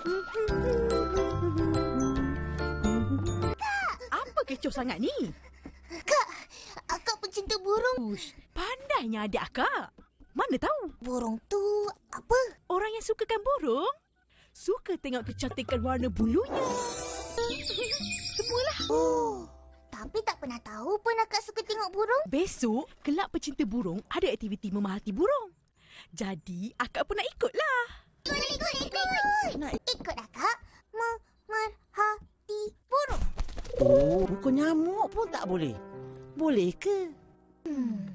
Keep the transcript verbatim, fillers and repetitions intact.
Kak! Apa kecoh sangat ni? Kak, akak pecinta burung. Ush, pandainya adik akak. Mana tahu? Burung tu apa? Orang yang sukakan burung, suka tengok kecantikan warna bulunya. Semualah. Oh, tapi tak pernah tahu pun akak suka tengok burung. Besok, kelab pecinta burung ada aktiviti memerhati burung. Jadi, akak pun nak ikutlah. Ikut, ikut, ikut. Nak ikut akak memerhati burung. Oh, bukan nyamuk pun tak boleh. Boleh ke? Hmm.